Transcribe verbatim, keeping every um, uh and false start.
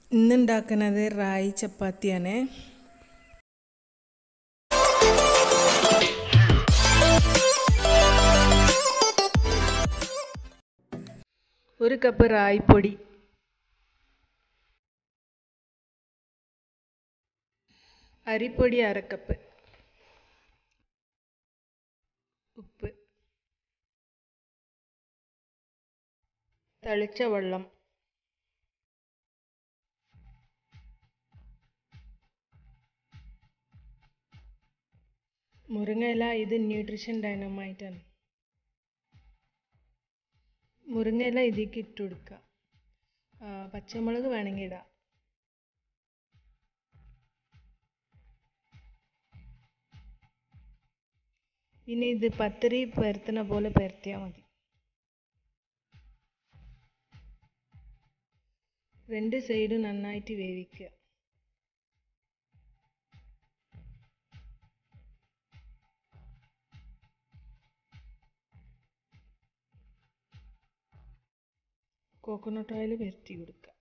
ഇന്നുണ്ടാക്കുന്നത് റായി ചപ്പാത്തിയാണ്. ഒരു കപ്പ് റായിപ്പൊടി, അരിപ്പൊടി അര കപ്പ്, ഉപ്പ്, തളിച്ച വെള്ളം, മുരിങ്ങയില. ഇത് ന്യൂട്രീഷൻ ഡൈനമൈറ്റ് ആണ്. മുരിങ്ങയില ഇതിലേക്ക് ഇട്ട് കൊടുക്കുക. പച്ചമുളക് വേണമെങ്കിൽ ഇടാം. ഇനി ഇത് പത്തിരി പരത്തുന്ന പോലെ പരത്തിയാൽ മതി. രണ്ട് സൈഡും നന്നായിട്ട് വേവിക്കുക. കോക്കനട്ട് ഓയിൽ പരത്തി കൊടുക്കുക.